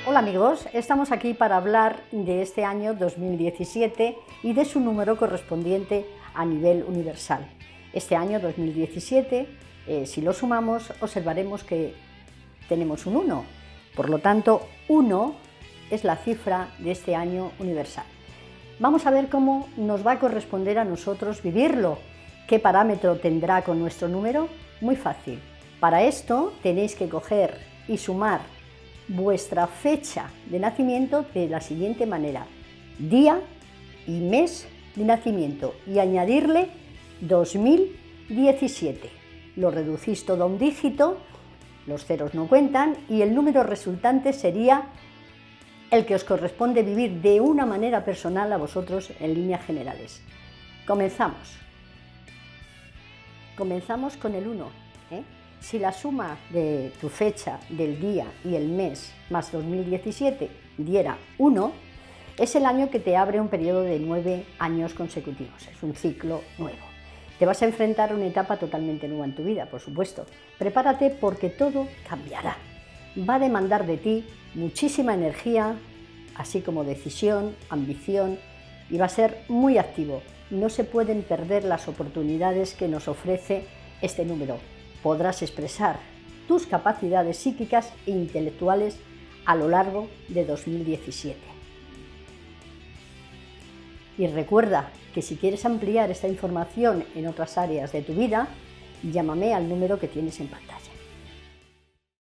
Hola amigos, estamos aquí para hablar de este año 2017 y de su número correspondiente a nivel universal. Este año 2017, si lo sumamos, observaremos que tenemos un 1. Por lo tanto, 1 es la cifra de este año universal. Vamos a ver cómo nos va a corresponder a nosotros vivirlo. ¿Qué parámetro tendrá con nuestro número? Muy fácil. Para esto tenéis que coger y sumar vuestra fecha de nacimiento de la siguiente manera: día y mes de nacimiento, y añadirle 2017. Lo reducís todo a un dígito, los ceros no cuentan, y el número resultante sería el que os corresponde vivir de una manera personal a vosotros en líneas generales. Comenzamos. Comenzamos con el 1. Si la suma de tu fecha, del día y el mes más 2017 diera 1, es el año que te abre un periodo de 9 años consecutivos. Es un ciclo nuevo. Te vas a enfrentar a una etapa totalmente nueva en tu vida, por supuesto. Prepárate porque todo cambiará. Va a demandar de ti muchísima energía, así como decisión, ambición, y va a ser muy activo. No se pueden perder las oportunidades que nos ofrece este número. Podrás expresar tus capacidades psíquicas e intelectuales a lo largo de 2017. Y recuerda que si quieres ampliar esta información en otras áreas de tu vida, llámame al número que tienes en pantalla.